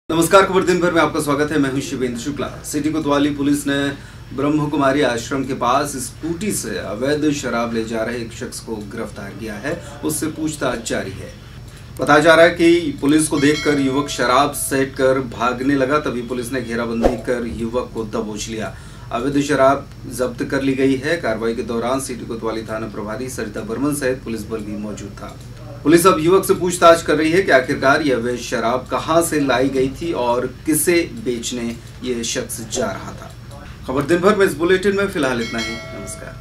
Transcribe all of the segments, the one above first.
नमस्कार, खबर दिन भर में आपका स्वागत है। मैं हूं शिवेंद्र शुक्ला। सिटी कोतवाली पुलिस ने ब्रह्म कुमारी आश्रम के पास स्कूटी से अवैध शराब ले जा रहे एक शख्स को गिरफ्तार किया है। उससे पूछताछ जारी है। बताया जा रहा है कि पुलिस को देखकर युवक शराब सेट कर भागने लगा, तभी पुलिस ने घेराबंदी कर युवक को दबोच लिया। अवैध शराब जब्त कर ली गई है। कार्रवाई के दौरान सिटी कोतवाली थाना प्रभारी सरिता बर्मन सहित पुलिस बल भी मौजूद था। पुलिस अब युवक से पूछताछ कर रही है कि आखिरकार यह अवैध शराब कहां से लाई गई थी और किसे बेचने यह शख्स जा रहा था। खबर दिन भर में इस बुलेटिन में फिलहाल इतना ही। नमस्कार।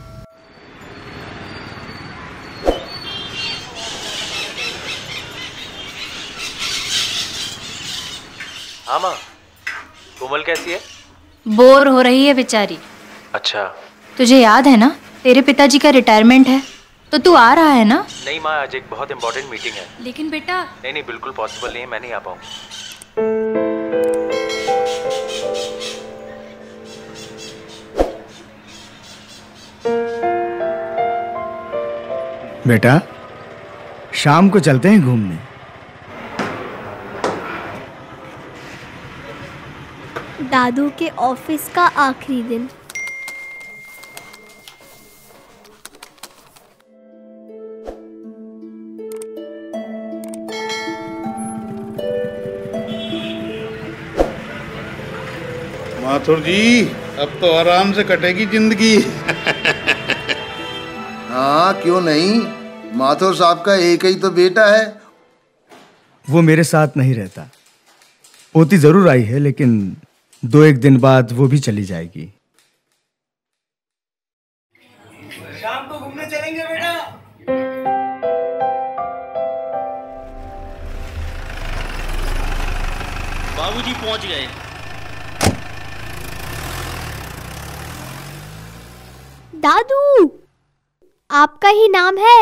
हाँ माँ, कोमल कैसी है? बोर हो रही है बेचारी। अच्छा, तुझे याद है ना, तेरे पिताजी का रिटायरमेंट है, तो तू आ रहा है ना? नहीं माँ, आज एक बहुत इम्पोर्टेंट मीटिंग है। लेकिन बेटा। नहीं, बिल्कुल पॉसिबल नहीं है, मैं नहीं आ पाऊँ। बेटा, शाम को चलते हैं घूमने। दादू के ऑफिस का आखिरी दिन। माथुर जी, अब तो आराम से कटेगी जिंदगी। हाँ, क्यों नहीं। माथुर साहब का एक ही तो बेटा है। वो मेरे साथ नहीं रहता। पोती जरूर आई है, लेकिन 2-1 दिन बाद वो भी चली जाएगी। शाम को घूमने चलेंगे बेटा। बाबूजी पहुंच गए। दादू, आपका ही नाम है।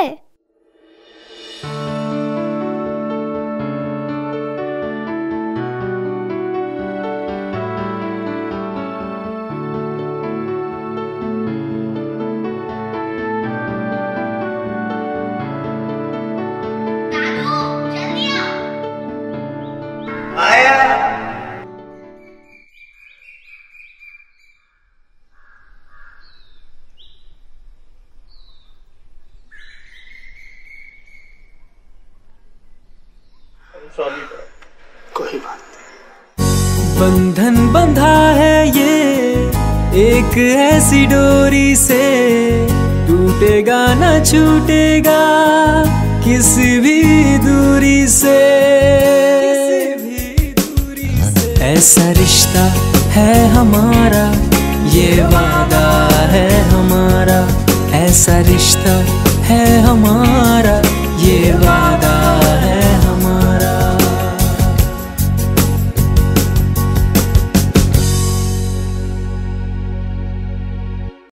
कोई बात नहीं। बंधन बंधा है ये एक ऐसी डोरी से, टूटेगा न छूटेगा किसी भी दूरी से। ऐसा रिश्ता है हमारा, ये वादा है हमारा। ऐसा रिश्ता है हमारा,